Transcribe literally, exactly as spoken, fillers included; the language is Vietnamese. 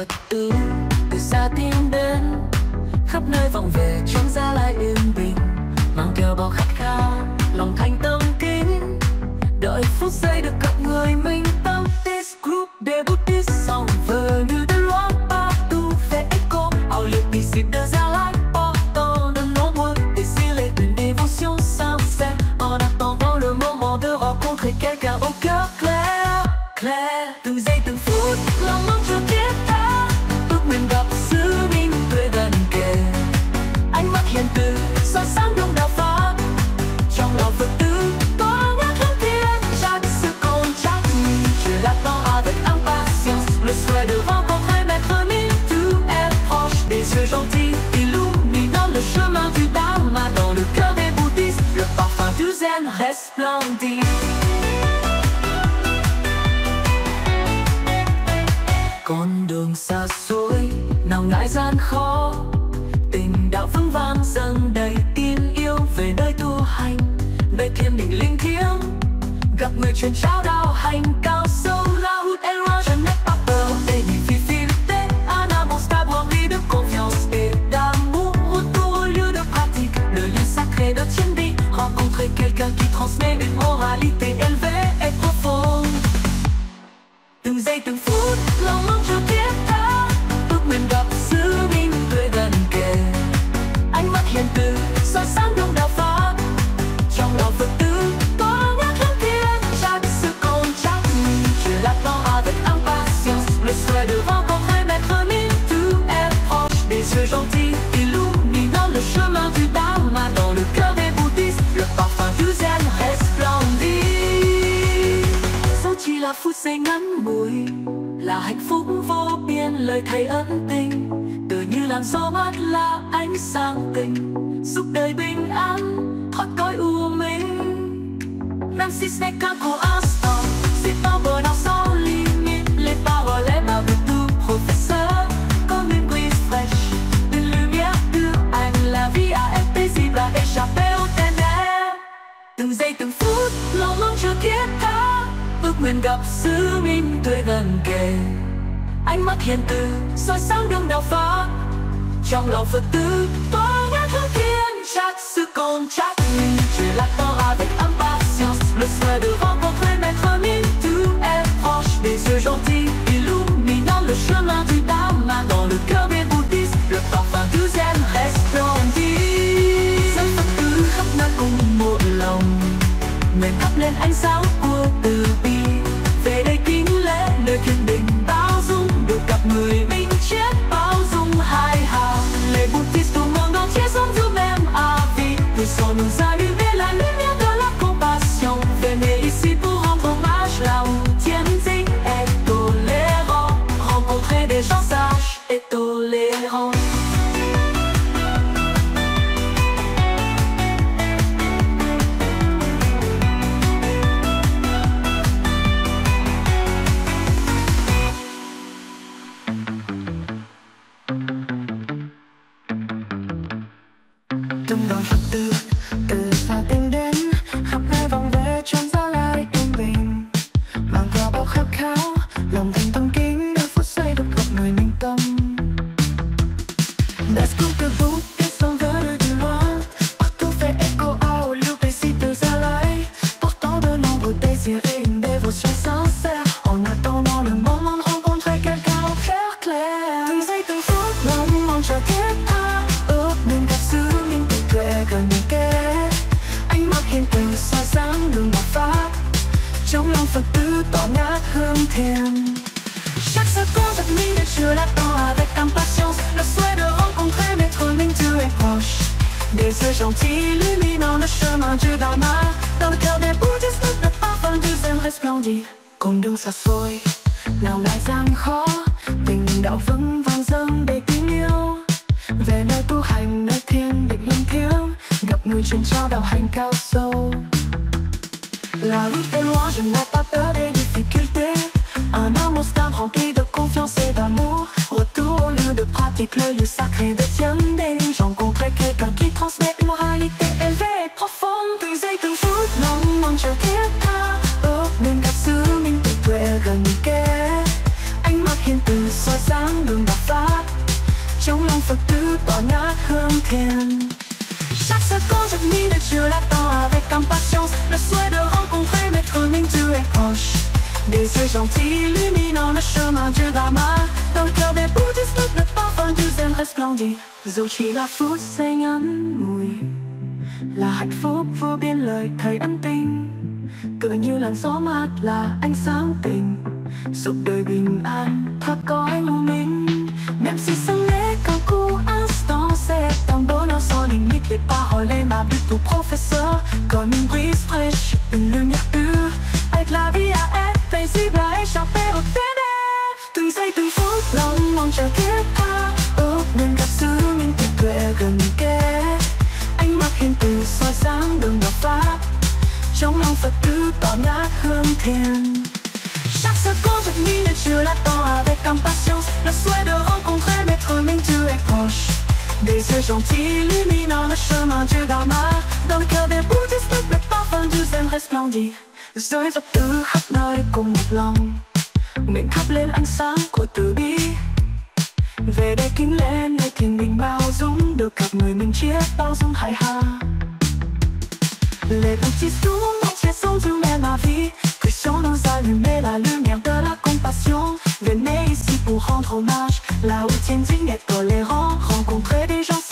Phật tử từ xa tìm đến, khắp nơi vọng về trong Gia Lai yên bình, mang theo bao khát khao lòng thành tâm kính, đợi phút giây được gặp người mình tâm. This group de Buddhist sont venus de loin partout fait écho au lieu ici de Gia Lai, portant de nombreux désirs et une dévotion sincère, en attendant le moment de rencontrer quelqu'un au cœur clair. Clair, từng giây từng phút lòng mong cho thiết tha, ước nguyện gặp sư minh tuệ gần kề, ánh mắt hiền từ soi sáng đông đạo pháp, trong lòng Phật tử có ngát hương thiên. Chaque seconde, chaque minute, je l'attends avec impatience, le souhait de rencontrer maître mille. Tout est proche, des yeux gentils illuminant le chemin du Dharma, dans le cœur des bouddhistes, le parfum du zen resplendit. Con đường xa xôi nào ngại gian khó, tình đạo vững vàng dâng đầy tin yêu về nơi tu hành, nơi thiên đình linh thiêng, gặp người truyền trao đạo hành cao sâu. La route est loin, je n'ai pas peur des difficultés, un amour stable rempli de confiance et d'amour. Retour au lieu de pratique, le lieu sacré de Thiên Địa, rencontrer quelqu'un qui transmet une moralité élevée et profonde. Từng giây từng phút lòng mong cho thiết tha, ước nguyện gặp sư minh tuệ gần kề, ánh mắt hiền từ soi sáng đông đạo pháp, trong lòng Phật tử có ngát hương thiên. Chaque seconde, chaque minute, je l'attends avec impatience, le souhait de rencontrer maître mille. Tout est proche, des yeux gentils illuminant le chemin du Dharma, dans le cœur des bouddhistes, le parfum du zen resplendit. Dẫu chỉ là phút giây ngắn ngủi, là hạnh phúc vô biên lời thầy ân tình, tự như làn gió mát là ánh sáng tình, giúp đời bình an thoát cõi u minh. Même si ce n'est qu'un court instant, c'est un bonheur sans limite. Les paroles aimables de tout professeur, comme une brise fraîche, une lumière pure, anh la vie à être paisible, à échapper aux ténèbres. Từng giây từng phút lòng mong cho thiết tha, ước nguyện gặp sư minh tuệ gần kề, ánh mắt hiền từ soi sáng đường đạo pháp, trong lòng Phật tử có ngát hương thiên. Chaque seconde, chaque minute, je l'attends avec impatience, le souhait de rencontrer maître mille. Tout est proche, des yeux gentils illuminant le chemin du Dharma, dans le cœur des bouddhistes, le parfum du zen resplendit. Dân Phật tử khắp nơi cùng một lòng, nguyện thắp lên ánh sáng của từ bi, về đây kính lễ nơi thiên đình bao dung, được gặp người minh triết bao dung hai hàng. Les bouddhistes du monde entier sont du même avis, nous sommes nous allumer la lumière de la compassion. Venez ici pour rendre hommage là où Tianjin est tolérant, rencontrer des gens sages et tolérants. Từng đoàn Phật tử từ xa tìm đến, khắp nơi vòng về trong Gia Lai yên bình, mang theo bao khát khao lòng thành tâm kính, đợi phút giây được gặp người minh tâm. Let's go to book et s'en veulent du loin, partout fait écho au lieu précis de Gia Lai, portant de nombreux désirs et une dévotion sincère, en attendant le moment de rencontrer quelqu'un au cœur clair. Từng giây từng phút lòng mong cho thiết tha, ước nguyện gặp sư minh tuệ gần kề, ánh mắt hiền từ soi sáng đường đạo pháp, trong lòng Phật tử tỏ ngát hương thiêng. Chaque seconde, chaque minute, je l'attends avec impatience, le souhait de rencontrer maître Minh. Dieu est proche, des yeux gentils illuminant le chemin du Dharma, dans le cœur des bouddhistes, le parfum du zen resplendit. Con đường xa xôi nào ngại gian khó, tình đạo vững vàng dâng đầy tin yêu, về nơi tu hành nơi thiên định linh thiêng, gặp người truyền trao đạo hành cao sâu. La route est loin, je n'ai pas peur des difficultés, un amour stable rempli de confiance et d'amour. Retour au lieu de pratique, le lieu sacré de Thiên Đình, rencontrer quelqu'un qui transmet une moralité élevée et profonde. Từng giây từng phút lòng mong cho thiết tha, ước nguyện gặp sư minh tuệ gần kề, ánh mắt hiền từ soi sáng đường tỏa ngát hương thiền. Chaque seconde je mine et je l'attends avec impatience. Le souhait de rencontrer maître Ming Dieu est proche. Des yeux gentils illuminant le chemin du Dharma. Dans le cœur des bouddhistes le parfum du zen resplendit. Dù chỉ là phút giây ngắn ngủi, là hạnh phúc vô biên lời thầy ân tình. Tựa như làn gió mát là ánh sáng tình, giúp đời bình an thoát cõi u minh. Même si ce n'est qu'un court instant, c'est un bonheur sans limite. Les paroles aimables du professeur, comme une brise fraîche, une lumière pure. Avec la vie à être paisible, à échapper au ténèbres. Từng giây từng phút lòng mong chờ thiết tha, ước nên gặp sư minh tuyệt tuệ gần kề. Ánh mắt hiền từ soi sáng đường đạo pháp, trong lòng Phật tử tỏa ngát hương thiền. Chaque seconde je mine et je l'attends avec impatience. Le souhait de rencontrer maître Ming Dieu est proche. Des yeux gentils illuminant le chemin du Dharma. Dans le cœur des bouddhistes le parfum du zen resplendit. Giới Phật tử khắp nơi cùng một lòng, nguyện thắp lên ánh sáng của từ bi. Về đây kính lễ nơi thiền định bao dung, được gặp người mình chia bao dung hài hà. Les bouddhistes du monde entier sont humains ma vie. Puissions nous allumer la lumière de la compassion. Venez ici pour rendre hommage, là où Tianjin est tolérant. Rencontrer des gens